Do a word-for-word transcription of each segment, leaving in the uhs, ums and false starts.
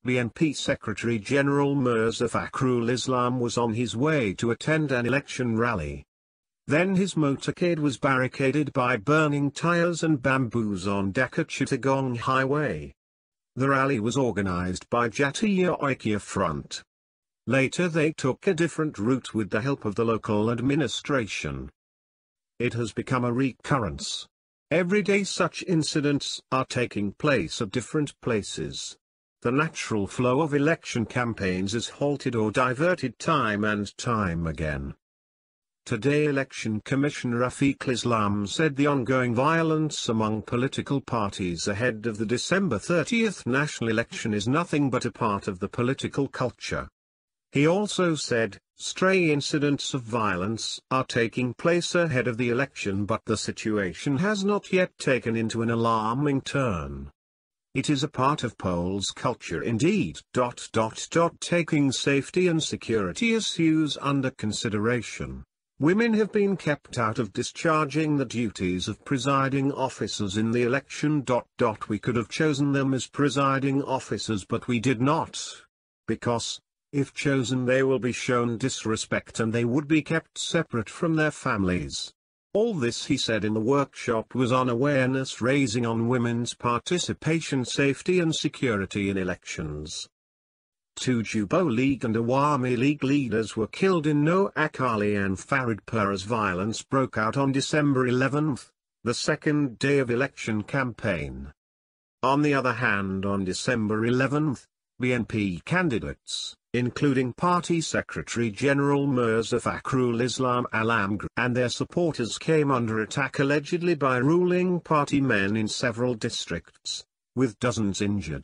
B N P Secretary General Mirza Fakhrul Islam was on his way to attend an election rally. Then his motorcade was barricaded by burning tires and bamboos on Dhaka Chittagong Highway. The rally was organised by Jatiya Oikyafront. Later they took a different route with the help of the local administration. It has become a recurrence. Every day such incidents are taking place at different places. The natural flow of election campaigns is halted or diverted time and time again. Today Election Commissioner Rafiqul Islam said the ongoing violence among political parties ahead of the December thirtieth national election is nothing but a part of the political culture. He also said, stray incidents of violence are taking place ahead of the election, but the situation has not yet taken into an alarming turn. It is a part of Poles' culture indeed. Dot, dot, dot, taking safety and security issues under consideration. Women have been kept out of discharging the duties of presiding officers in the election. Dot, dot, we could have chosen them as presiding officers, but we did not. Because, if chosen, they will be shown disrespect and they would be kept separate from their families. All this, he said in the workshop, was on awareness raising on women's participation, safety and security in elections. Two Jubo League and Awami League leaders were killed in Noak Ali and Faridpur as violence broke out on December eleventh, the second day of election campaign. On the other hand, on December eleventh, B N P candidates, including Party Secretary General Mirza Fakhrul Islam Alamgir and their supporters, came under attack allegedly by ruling party men in several districts, with dozens injured.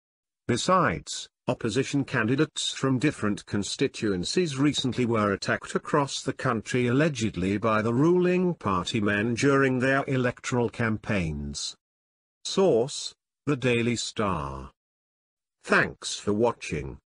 Besides, opposition candidates from different constituencies recently were attacked across the country allegedly by the ruling party men during their electoral campaigns. Source: The Daily Star. Thanks for watching.